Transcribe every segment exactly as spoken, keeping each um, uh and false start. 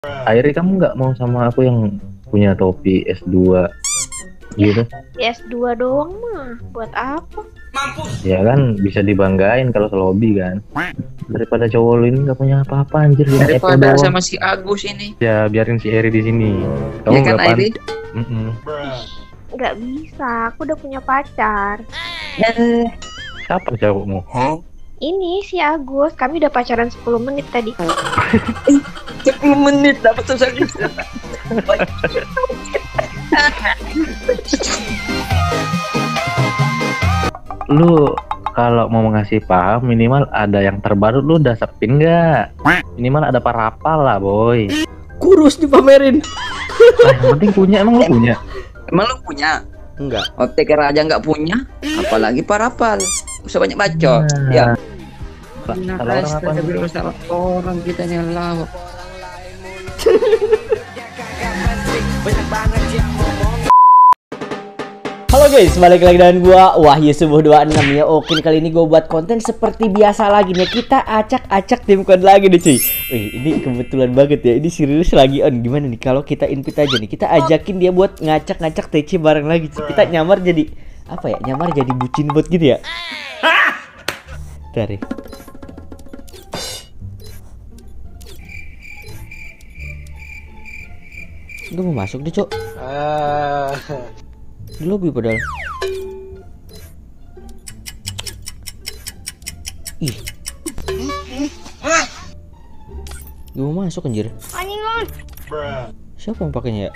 Akhirnya kamu nggak mau sama aku yang punya topi S dua gitu? S dua doang mah, buat apa? Ya kan bisa dibanggain kalau selobi kan. Daripada cowok lu ini nggak punya apa-apa anjir. Daripada sama si Agus ini. Ya biarin si Eri di sini. Kamu Ya kan, nggak Eri? Mm -mm. Nggak bisa, aku udah punya pacar. Eh, siapa cowokmu? Ini si Agus, kami udah pacaran sepuluh menit tadi. sepuluh menit dapat susah bisa. Lu kalau mau ngasih paham minimal ada yang terbaru, lu udah sepin nggak? Minimal ada parapal lah boy. Kurus dipamerin. Nah, yang penting punya, emang lu punya? Emang lu punya? Enggak. Oteker aja nggak punya, apalagi parapal. Usah banyak bacot. Nah. Ya. Salah orang apa nih? Salah orang kita nyala. Halo guys, balik lagi dengan gua Wahyu Subuh dua puluh enam ya. Oke, kali ini gua buat konten seperti biasa lagi nih. Kita acak-acak tim code lagi nih cuy. Wih, ini kebetulan banget ya. Ini serius lagi on. Gimana nih kalau kita invite aja nih. Kita ajakin dia buat ngacak-ngacak T C bareng lagi cuy. Kita nyamar jadi apa ya? Nyamar jadi bucin bot gitu ya. Dari gue mau masuk deh, Cok. Ah. Di lobby padahal. Ih. Gue mau masuk anjir. Siapa yang pakainya ya?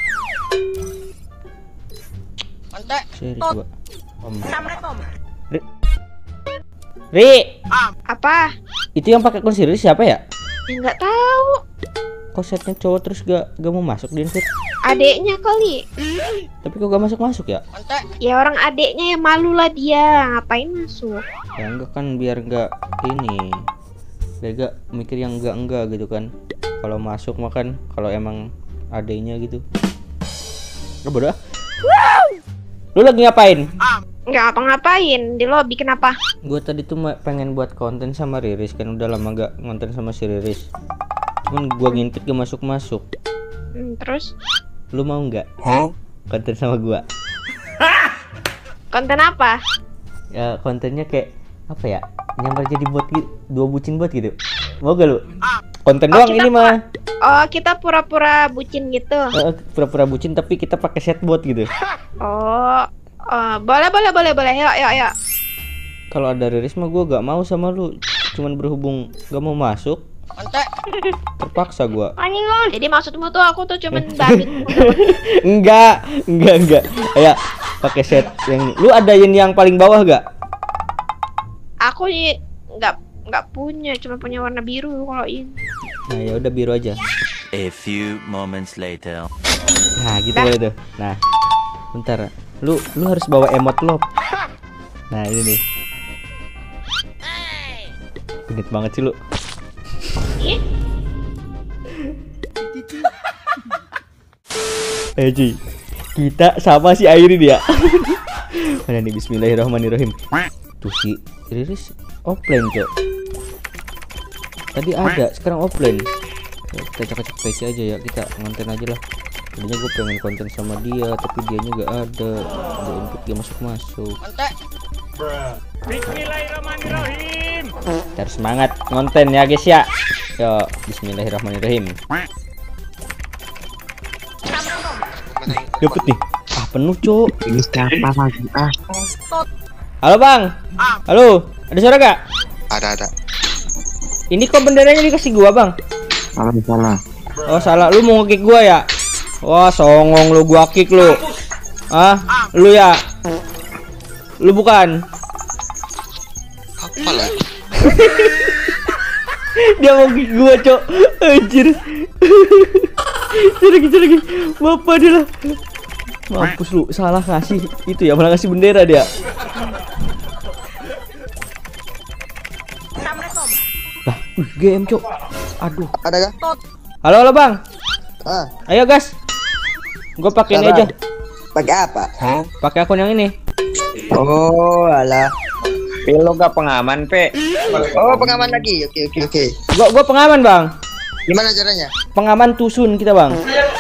Seri coba. Om. Ri. Ri. Apa? Itu yang pakai akun Siri siapa ya? Ya nggak tahu. Kok setnya cowok terus gak, gak mau masuk di invite? Adeknya kali. Tapi kok gak masuk-masuk ya? Ya orang adeknya yang malu lah dia. Ngapain masuk? Ya enggak kan, biar enggak ini. Biar gak mikir yang enggak-enggak gitu kan. Kalau masuk makan, kalau emang adeknya gitu. Lo bodoh. Lu lagi ngapain? Nggak ngapa-ngapain. Di lobby kenapa? Gue tadi tuh pengen buat konten sama Riris kan, udah lama gak ngonten sama si Riris. Cuman gua ngintip gak masuk-masuk. Hmm, terus? Lu mau nggak? Huh? Konten sama gua? Konten apa? Ya kontennya kayak apa ya? Nyamar jadi bot gitu, dua bucin bot gitu. Mau gak lu? Konten Oh, doang kita ini mah. Oh, kita pura-pura bucin gitu. Uh, pura-pura bucin tapi kita pakai set bot gitu. Oh, oh, boleh boleh boleh boleh. Yuk yuk yuk. Kalau ada Riris mah gua gak mau sama lu. Cuman berhubung gak mau masuk. Terpaksa gua. Jadi maksudmu tuh aku tuh cuman babin. Enggak, enggak, enggak. Kayak pakai set yang lu ada yang yang paling bawah gak? Aku nih nggak nggak punya, cuma punya warna biru kalau ini. Nah, ya udah biru aja. A few moments later. Nah, gitu boleh tuh. Nah, bentar. Lu lu harus bawa emot love. Nah, ini nih. Genit banget sih lu. Eh Ci, kita sama si Airin ya. Mana nih, bismillahirrahmanirrahim. Tuh si Riris offline cok. Tadi ada, sekarang offline. Ya, kita cek-cek P C aja ya, kita ngonten aja lah. Tadinya gue pengen konten sama dia, tapi dianya gak ada. Ada input gak masuk-masuk. Bismillahirrahmanirrahim. Harus semangat ngonten ya guys ya. Yo, bismillahirrahmanirrahim. Dapet nih. Ah, penuh, Cuk. Ini siapa lagi? Ah. Halo, Bang. Halo, ada suara gak? Ada ada. Ini kok benderanya dikasih gua, Bang? Salah salah. Oh, salah. Lu mau nge-kick gua ya? Wah, songong lu, gua kick lu. Ah, lu ya? Lu bukan? Apa lagi? Dia mau kick gua, Cok. Anjir. Lagi, lagi. Bapak dia lah. Mampus lu, salah ngasih itu ya, malah ngasih bendera dia. Lah, uh, G M, Cok. Aduh. Ada gak? Halo, halo, Bang. Ah. Ayo, gas. Gua pakai ini aja. Pakai apa? Pakai akun yang ini. Oh, alah. Lo gak pengaman, Pe? Oh, pengaman lagi. Oke, oke, oke. Gua gua pengaman, Bang. Gimana caranya? Pengaman tusun kita bang.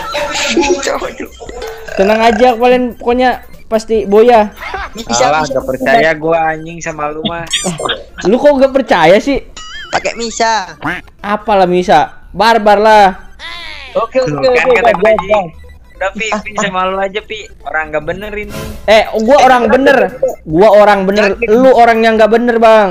Tenang aja kalian, pokoknya pasti boya. Salah, gak percaya gua anjing sama lu mah. Lu kok gak percaya sih? Pakai misa. Apalah bisa? Barbar lah. Oke oke kan kata gua anjing. Udah Pi, Pi sama lu aja Pi. Orang gak bener ini. Eh, gua orang bener. Gua orang bener. Lu orang yang gak bener bang.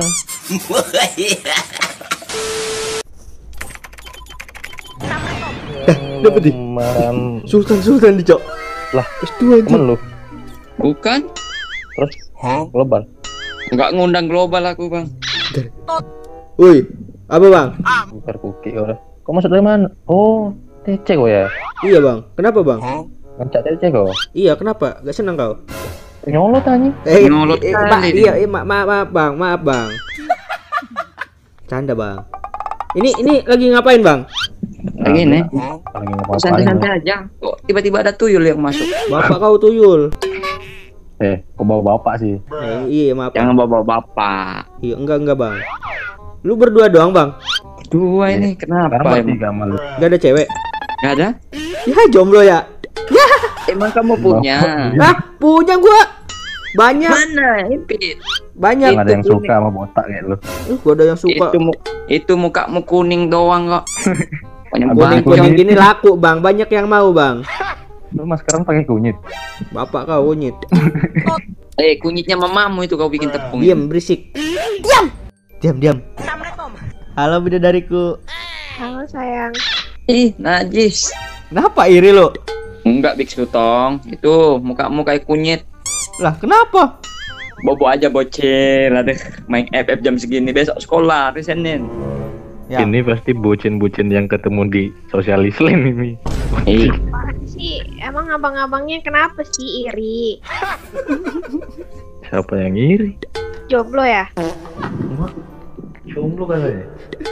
Dapat di. Sultan Sultan di cok. Lah, S dua aja. temen lu. Bukan? Terus global. Enggak ngundang global aku, Bang. Woi, apa bang? Bukan kuki orang. Kau masuk dari mana? Oh, T C kok ya? Iya bang. Kenapa bang? Ngancak T C kok? Iya kenapa? Gak senang kau? Nyolot anjing. Eh, Nyolot eh, kali ma- dia. iya, iya, ma- ma- maaf bang, maaf bang. Canda bang. Ini ini lagi ngapain bang? Lagi nih. Lagi ngapain? Santai-santai aja. Kok tiba-tiba ada tuyul yang masuk? Bapak kau tuyul. Eh, kau bawa bapak sih. Eh, iya maaf. Jangan bawa bapak. Iya enggak enggak bang. Lu berdua doang bang? Dua ini kenapa Sekarang masih emang? gak malu. Gak ada cewek? Gak ada? Ya jomblo ya. Emang kamu punya? Hah punya gua. Banyak Mana? Impit. banyak. Gak ada yang suka sama botak kayak lu. Uh, gua ada yang suka. Itu mu- itu mukamu kuning doang kok. Banyak Abang Kuning banget. kuning. kuning gini laku bang. Banyak yang mau bang. Lu mas sekarang pakai kunyit. Bapak kau kunyit. Eh, kunyitnya mamamu itu kau bikin tepung. Diam berisik. Diam. Diam diam. Halo bidadariku. Halo sayang. Ih, najis. Kenapa iri lo? Enggak biksu tong. Itu mukamu kayak kunyit. Lah kenapa? Bobo aja bocil. Aduh, main F F jam segini. Besok sekolah hari Senin. Ya. Ini pasti bucin-bucin yang ketemu di sosialis lain ini. Eh, Apaan sih? Emang abang-abangnya kenapa sih iri? Siapa yang iri? Jomblo ya? Jomblo katanya.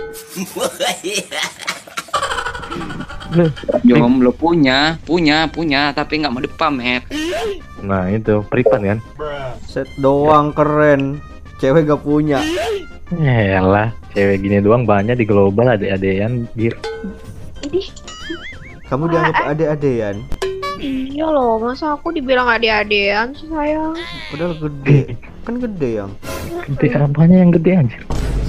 jomblo punya, punya, punya, tapi nggak mau dipamer. Nah itu pripan kan? Set doang keren. Cewek gak punya. Yalah, cewek gini doang banyak di global ade-adean bir. Ini Kamu dianggap ade-adean. iya loh, masa aku dibilang ade-adean sih sayang? Padahal gede. Kan gede yang. Gede apanya yang gede anjir?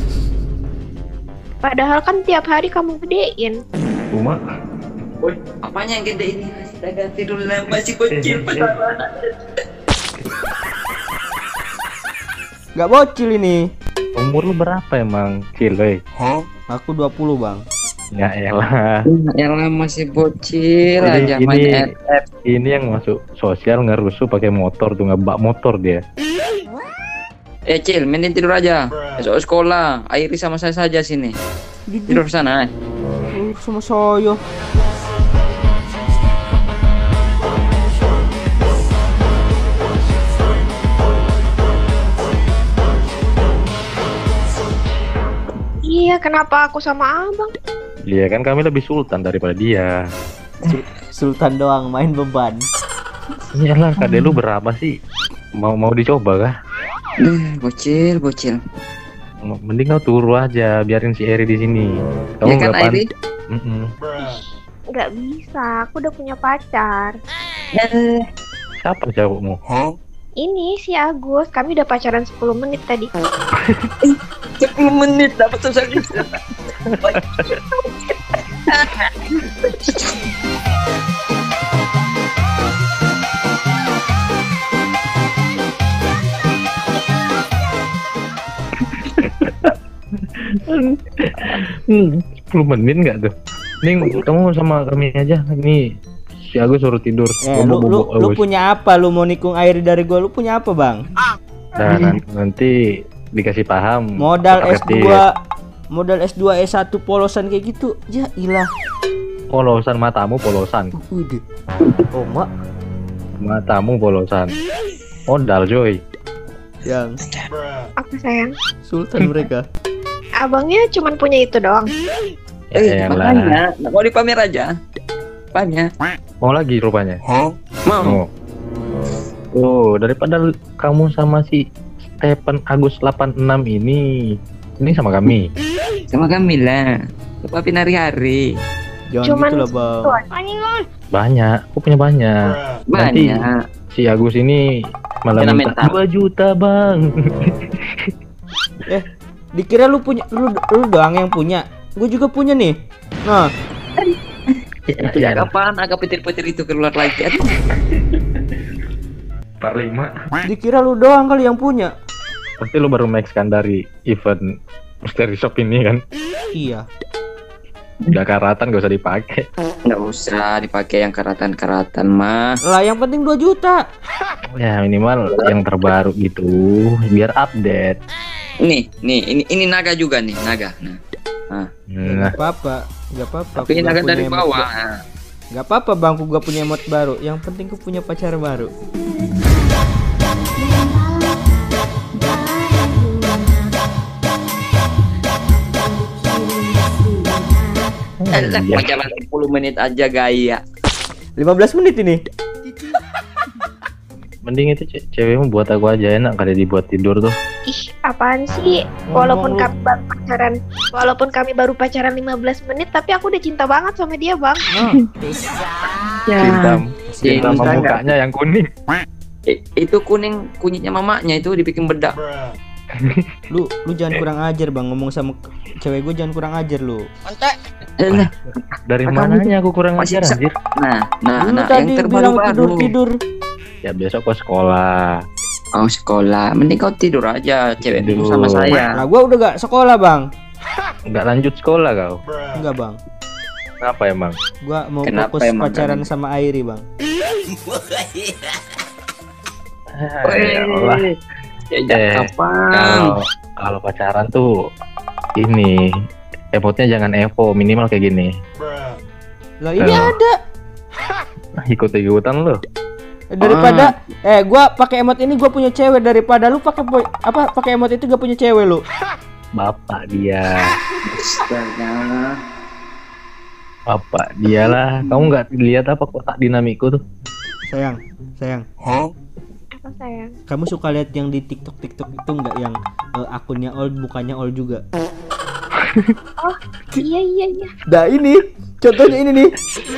Padahal kan tiap hari kamu gedein. Cuma Apanya yang gede ini? Kita ganti dulu lah, masih kecil. Gak bocil ini. umur lu berapa emang, Cil? Wey? Aku dua puluh bang. Ya elah. Yang lama masih bocil Jadi aja ini, main F F. ini yang masuk sosial ngerusuh pakai motor tuh, ngebak motor dia. Eh Cil, mending tidur aja. Besok sekolah. Airi sama saya saja sini. Tidur sana. Uh, sama saya. Iya, kenapa aku sama abang? Iya kan kami lebih sultan daripada dia. Sultan doang main beban. Iyalah, kadek lu berapa sih? Mau mau dicoba kah? Duh, bocil, bocil. Mending kau turu aja, biarin si Eri di sini. Kamu Ya kan nggak pan- Airi? Mm-mm. Nggak bisa, aku udah punya pacar. Eh, Siapa cowokmu? Ini si Agus, kami udah pacaran sepuluh menit tadi. sepuluh menit dapat sosial media. Hmm, sepuluh menit nggak tuh? Ning, kamu sama kami aja. Nih, si Agus suruh tidur. Eh, lu, Bobo, lu, bobo, lu Agus. punya apa? Lu mau nikung air dari gua? Lu punya apa bang? Nah, nan- nanti dikasih paham. Modal S Paket dua, modal S dua S satu polosan kayak gitu. Ya ilah. Polosan matamu, polosan. Udah. Oh mak. Matamu polosan. Modal coy. Yang Apa sayang? sultan mereka. Abangnya cuman punya itu doang. Eh, Elah. makanya nggak mau dipamer aja. Banyak. Mau lagi rupanya. Mau. Oh. Oh, daripada l- kamu sama si Stephen Agus delapan enam ini, ini sama kami. Sama kami lah. Papin hari-hari. Jangan Cuman gitu lah bang. tuan. Anjing lu. Banyak, aku punya banyak. Nanti Banyak. si Agus ini malah Kena minta mental. dua juta bang. Eh, dikira lu punya, lu, lu doang yang punya. Gue juga punya nih. Nah, Itu ya kapan agak petir-petir itu keluar lagi? Aduh. Pak lima. dikira lu doang kali yang punya. Pasti lu baru max kan dari event Mystery Shop ini kan. Iya. Udah karatan gak usah dipakai. Nggak usah dipakai yang karatan-karatan mah. Lah yang penting dua juta. Ya minimal yang terbaru gitu, biar update. Nih, nih, ini ini naga juga nih, naga. Nah, nah. Nah, Gak apa-apa, gak apa-apa. Tapi Aku naga gak dari punya bawah. emot ba- Gak apa-apa bang, aku gak punya emot baru. Yang penting aku punya pacar baru. Alah, iya. pacaran sepuluh menit aja gaya. lima belas menit ini. Mending itu ce- cewekmu buat aku aja, enak kali dibuat tidur tuh. Ih, apaan sih? Walaupun kami baru pacaran, walaupun kami baru pacaran lima belas menit, tapi aku udah cinta banget sama dia, Bang. Nah, Cinta, cinta sama Cinta mukanya yang kuning. I- itu kuning kunyitnya mamanya itu dibikin bedak. lu lu jangan kurang ajar bang, ngomong sama cewek gue jangan kurang ajar lu. Alah, Dari Kamu mananya aku kurang masih ajar bisa- anjir. nah, nah, Lu nah, tadi yang bilang terbaru-baru. tidur tidur. Ya besok ke sekolah. Oh sekolah, mending kau tidur aja, cewek Tidur. sama saya. Lah gue udah gak sekolah bang. Nggak lanjut sekolah kau. Enggak bang. Kenapa emang? Gue mau Kenapa fokus emang, pacaran Bang? sama Airi bang. Ah, ya Allah. Ya, Eh, kapan? Kalau kalau pacaran tuh ini emotnya jangan Evo, minimal kayak gini. Lah ini Eh. ada. Nah, ikut-ikutan lu. Eh, daripada eh gue pakai emot ini gue punya cewek, daripada lu pakai po- apa pakai emot itu gak punya cewek lu. Bapak dia. Astaga. Bapak dialah. Kamu nggak lihat apa kotak dinamikku tuh? Sayang, sayang. Apa sayang? Kamu suka lihat yang di TikTok TikTok itu nggak yang eh, akunnya all bukannya all juga? Iya iya iya. Nah ini contohnya ini nih.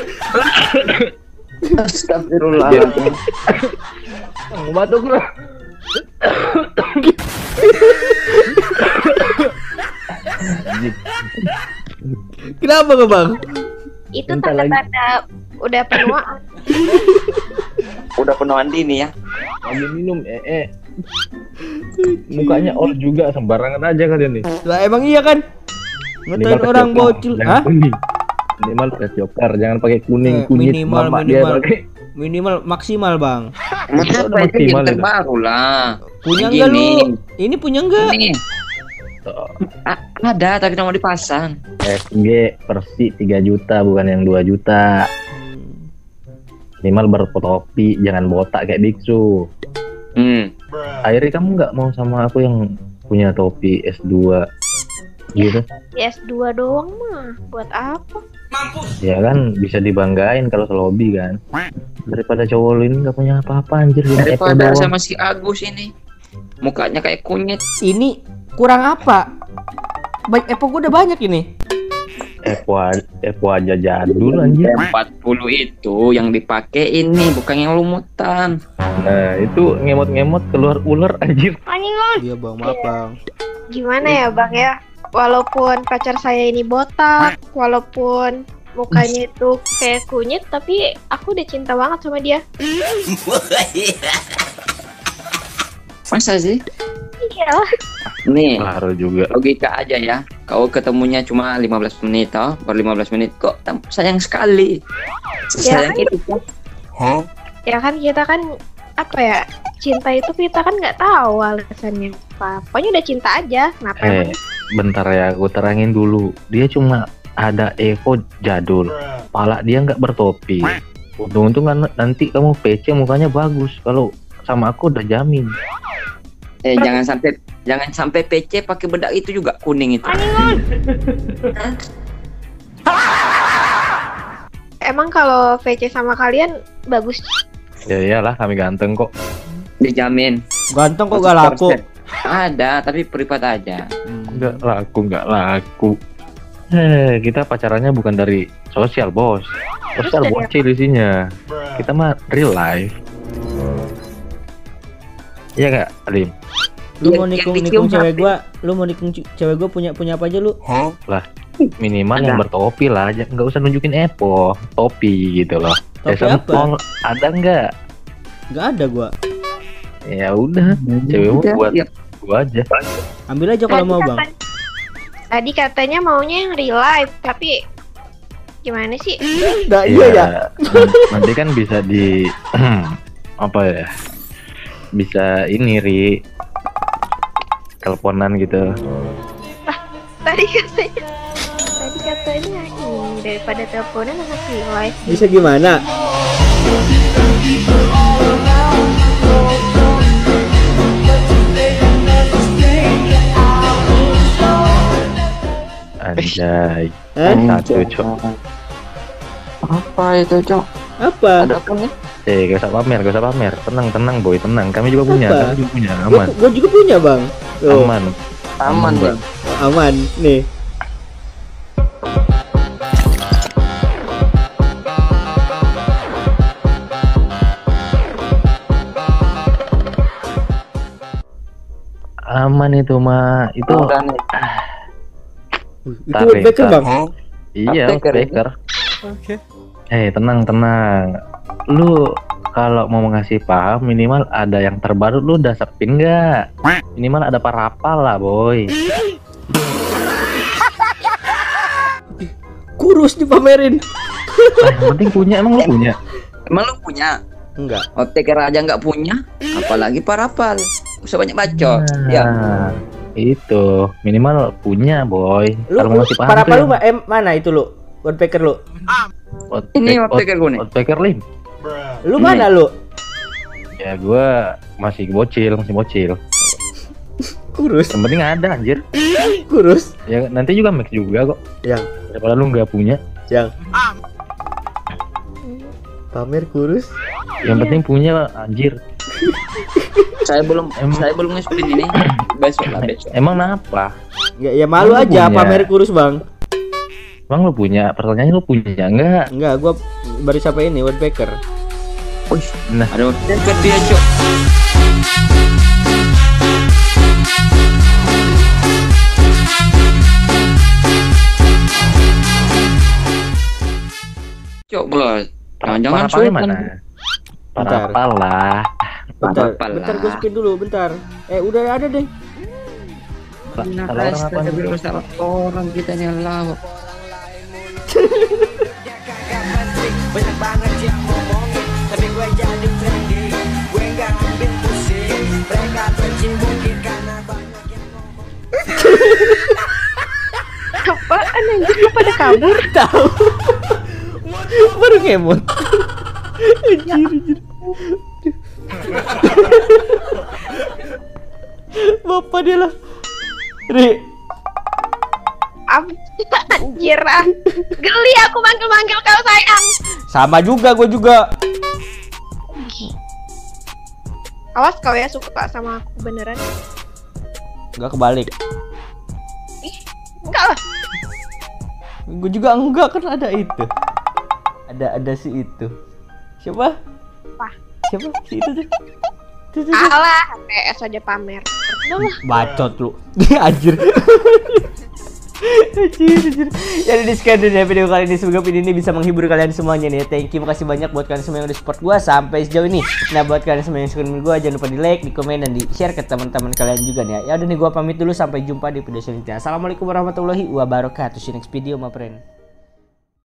Astagfirullahaladzim. Kamu batuk lu. Kenapa nggak bang? Itu Bentar lagi. tanda-tanda udah penuaan. Udah penuhan dini ya. Lagi minum eh eh. Mukanya all juga sembarangan aja kalian nih. Lah emang iya kan? Ngatain Minimal orang pet joker, bocil, jangan ah? kuning. Minimal pet joker, jangan pakai kuning Eh, kunyit. minimal, Mama dia minimal. pakai. Minimal maksimal bang. Masa udah apa itu maksimal yang itu. terbaru lah. Punya Begini. enggak lu? Ini punya enggak? Nih. A- ada tapi nggak mau dipasang. S G Persi tiga juta bukan yang dua juta. Hmm. Minimal bertopi, jangan botak kayak Biksu. Hmm. Akhirnya kamu nggak mau sama aku yang punya topi S dua gitu? S dua doang mah. Buat apa? Ya kan bisa dibanggain kalau selobi kan. Daripada cowok lu ini nggak punya apa-apa anjir. Cuma Apple Daripada doang. sama si Agus ini. Mukanya kayak kunyit. Ini kurang apa? Baik Epo gue udah banyak ini. Epo aja, Epo aja jadul anjir. empat puluh itu yang dipakai ini bukan yang lumutan. Nah itu ngemot-ngemot keluar ular anjir. Anjing lu. Iya bang, maaf bang. Gimana ya Bang ya? Walaupun pacar saya ini botak, walaupun mukanya itu kayak kunyit, tapi aku udah cinta banget sama dia. Masa sih? Iya. Nih, Baru juga. logika aja ya. Kau ketemunya cuma lima belas menit toh, baru lima belas menit kok tam- sayang sekali. Ya Sayang kan? itu kan. Ya kan kita kan apa ya? Cinta itu kita kan nggak tahu alasannya apa. Pokoknya udah cinta aja. Kenapa Eh, emang? bentar ya, aku terangin dulu. Dia cuma ada Evo jadul. Pala dia nggak bertopi. Untung-untung kan nanti kamu P C mukanya bagus. Kalau sama aku udah jamin. Eh jangan sampai jangan sampai P C pakai bedak itu juga kuning itu. Emang kalau V C sama kalian bagus. Ya iyalah kami ganteng kok. Dijamin. Ganteng kok gak laku. Ada tapi privat aja. Hmm. Nggak laku, nggak laku. Eh, kita pacarannya bukan dari sosial, bos. Sosial dari bocil isinya. Kita mah real life. Iya gak, Alim? Lu Yang- mau yang nikung dicium nikung cewek H P. gua, lu mau nikung c- cewek gua punya punya apa aja lu? Lah, minimal Ada. yang bertopi lah, aja nggak usah nunjukin Epo, topi gitu loh. Topi Eh, sama apa? tol, ada nggak? Gak ada gua. Ya udah, cewekmu Udah, buat ya. gua aja. Ambil aja kalau Tadi mau, Bang. kata- Tadi katanya maunya yang real life, tapi gimana sih? Nah, Iya, nan- nanti kan bisa di apa ya? Bisa ini ri teleponan gitu. Tadi katanya Tadi katanya ini daripada teleponan anak real life. Bisa gimana? Anjay, Hah? satu cok. Apa itu, Cok? Apa? Ada apa nih? Eh, gak usah pamer, gak usah pamer. Tenang, tenang, boy, tenang. Kami juga punya, Apa? kami juga punya. Gua, Aman, gua juga punya, Bang. Tuh, aman. Aman, Bang. Bang. aman. Nih. Aman itu mah, itu Udah nih. Wih, itu Tarik, backer, Kak. Bang. iya, Uptaker ini. baker. Oke. Eh, tenang, tenang. Lu kalau mau ngasih paham minimal ada yang terbaru, lu udah sepin nggak? Minimal ada parapal lah, boy. Kurus dipamerin. Nah, yang penting punya, emang lu punya? Emang lu punya? Enggak. Oteker aja nggak punya, apalagi parapal. Usah banyak bacot. Nah, Ya. itu minimal punya, boy. Lu, Kalau lu mau ngasih paham para tuh lu yang- ma- eh, mana itu lu? Woodpecker lu. Out- Ini out- Oteker gue nih. Outbacker lim. Lu Ini. mana lu? Ya gua masih bocil, masih bocil. Kurus. Yang penting ada anjir. Kurus. Ya nanti juga mix juga kok. Yang Daripada lu nggak punya. yang pamer kurus. Yang penting punya anjir. Saya belum Em- saya belum nge-spin ini. Besok lah besok. Emang apa? Enggak, ya malu Lu aja punya. pamer kurus, Bang. Emang lu punya? Pertanyaannya lu punya nggak? Enggak, gua baru sampai ini Woodpecker. Wih, Nah, ada Oteker dia, Cok. Cok, bos. Jangan-jangan parapalnya sultan. mana? Parapal lah. Bentar, Apa-apa bentar lah. gue spin dulu, bentar. Eh, udah ada deh. Salah orang apa nih? Salah orang kita nih lawak. Banyak banget yang ngomongin, tapi gue jadi trending. Gue gak ambil pusing, mereka tercimbungin karena banyak yang ngomong. Apaan anjir, lu pada kabur? Tahu. Baru ngemot. Anjir, anjir. Bapak dia lah. Ri, Am- Anjir ah. Geli aku manggil-manggil kau sayang. sama juga gue juga. Awas kau ya suka sama aku beneran. Enggak kebalik. Enggak lah. Gue juga enggak, kan ada itu. Ada ada si itu. Siapa? Apa? Siapa? Si itu tuh. Tuh, tuh, tuh. Alah, P S aja pamer. Udah lah. Bacot lu. Anjir. Anjir, anjir. Jadi di sekian dulu ya video kali ini. Semoga video ini bisa menghibur kalian semuanya nih. Thank you, makasih banyak buat kalian semua yang udah support gua sampai sejauh ini. Nah, buat kalian semua yang suka dengan gua, jangan lupa di like, di komen, dan di share ke teman-teman kalian juga nih ya. Ya udah nih, gua pamit dulu, sampai jumpa di video selanjutnya. Assalamualaikum warahmatullahi wabarakatuh. See you next video, my friend.